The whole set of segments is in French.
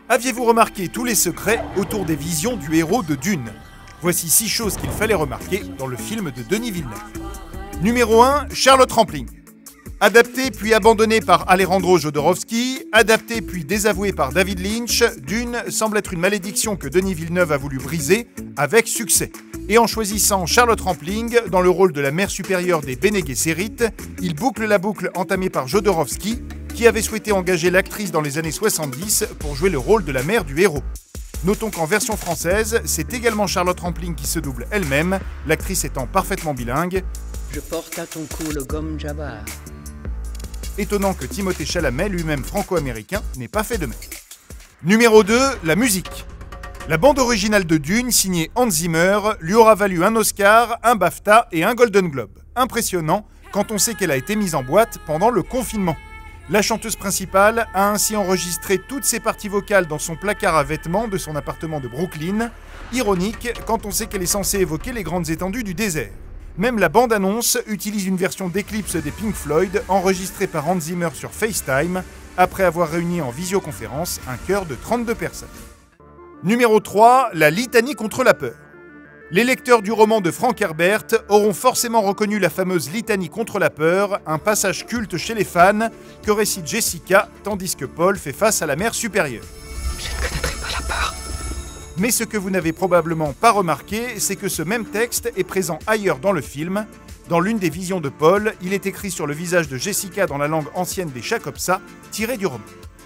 Aviez-vous remarqué tous les secrets autour des visions du héros de Dune? Voici 6 choses qu'il fallait remarquer dans le film de Denis Villeneuve. Numéro 1, Charlotte Rampling. Adapté puis abandonné par Alejandro Jodorowsky, adapté puis désavoué par David Lynch, Dune semble être une malédiction que Denis Villeneuve a voulu briser avec succès. Et en choisissant Charlotte Rampling dans le rôle de la mère supérieure des Bene Gesserit, il boucle la boucle entamée par Jodorowsky, qui avait souhaité engager l'actrice dans les années 70 pour jouer le rôle de la mère du héros. Notons qu'en version française, c'est également Charlotte Rampling qui se double elle-même, l'actrice étant parfaitement bilingue. Je porte à ton cou le gomme Jabbar. Étonnant que Timothée Chalamet, lui-même franco-américain, n'ait pas fait de même. Numéro 2, la musique. La bande originale de Dune, signée Hans Zimmer, lui aura valu un Oscar, un BAFTA et un Golden Globe. Impressionnant quand on sait qu'elle a été mise en boîte pendant le confinement. La chanteuse principale a ainsi enregistré toutes ses parties vocales dans son placard à vêtements de son appartement de Brooklyn. Ironique quand on sait qu'elle est censée évoquer les grandes étendues du désert. Même la bande-annonce utilise une version d'Eclipse des Pink Floyd enregistrée par Hans Zimmer sur FaceTime après avoir réuni en visioconférence un chœur de 32 personnes. Numéro 3, la litanie contre la peur. Les lecteurs du roman de Frank Herbert auront forcément reconnu la fameuse litanie contre la peur, un passage culte chez les fans que récite Jessica tandis que Paul fait face à la mère supérieure. Je ne connaîtrai pas la peur. Mais ce que vous n'avez probablement pas remarqué, c'est que ce même texte est présent ailleurs dans le film. Dans l'une des visions de Paul, il est écrit sur le visage de Jessica dans la langue ancienne des Shakopsa, tiré du roman.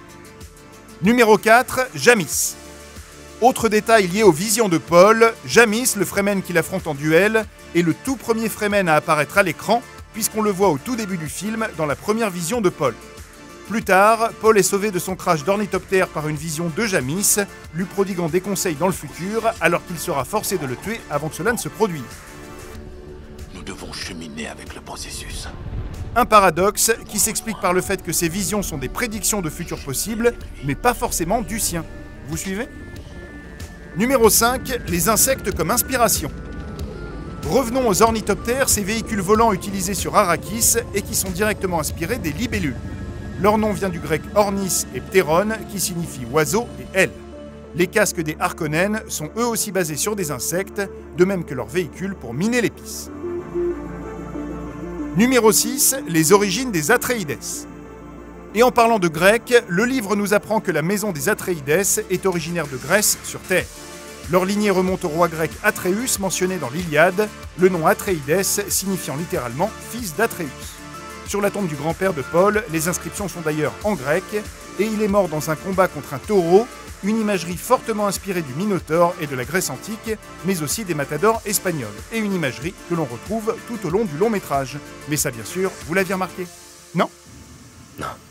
Numéro 4, Jamis. Autre détail lié aux visions de Paul, Jamis, le Fremen qu'il affronte en duel, est le tout premier Fremen à apparaître à l'écran, puisqu'on le voit au tout début du film dans la première vision de Paul. Plus tard, Paul est sauvé de son crash d'ornithoptère par une vision de Jamis, lui prodiguant des conseils dans le futur, alors qu'il sera forcé de le tuer avant que cela ne se produise. Nous devons cheminer avec le processus. Un paradoxe qui s'explique par le fait que ces visions sont des prédictions de futurs possibles, mais pas forcément du sien. Vous suivez ? Numéro 5, les insectes comme inspiration. Revenons aux ornithoptères, ces véhicules volants utilisés sur Arrakis et qui sont directement inspirés des libellules. Leur nom vient du grec ornis et ptéron, qui signifie oiseau et aile. Les casques des Harkonnen sont eux aussi basés sur des insectes, de même que leurs véhicules pour miner l'épice. Numéro 6, les origines des Atreides. Et en parlant de grec, le livre nous apprend que la maison des Atreides est originaire de Grèce sur Terre. Leur lignée remonte au roi grec Atreus mentionné dans l'Iliade, le nom Atreides signifiant littéralement « fils d'Atreus ». Sur la tombe du grand-père de Paul, les inscriptions sont d'ailleurs en grec, et il est mort dans un combat contre un taureau, une imagerie fortement inspirée du Minotaure et de la Grèce antique, mais aussi des matadors espagnols, et une imagerie que l'on retrouve tout au long du long métrage. Mais ça bien sûr, vous l'aviez remarqué? Non ? Non.